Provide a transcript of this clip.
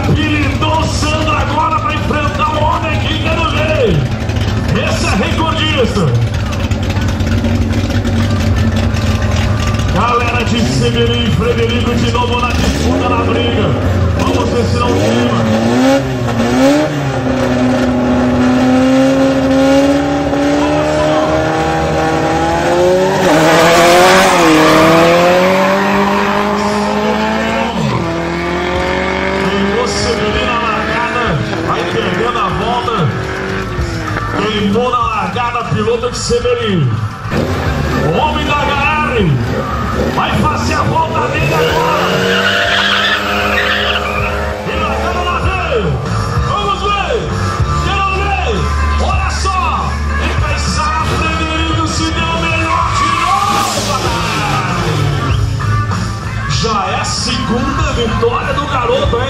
Habilitou o Sandro agora para enfrentar o homem aqui, quero ver. Esse é recordista. Galera de Severim e Frederico de novo na disputa, na briga. Vamos ver se não queima. Queimou Severim na largada, vai perdendo a volta. Queimou na largada, piloto de Severim. O homem da HR vai fazer a volta dele agora. E largando na veia. Vamos ver. Quero ver. Olha só. E pensar, Frederico se deu melhor de novo. Já é a segunda vitória do garoto, hein?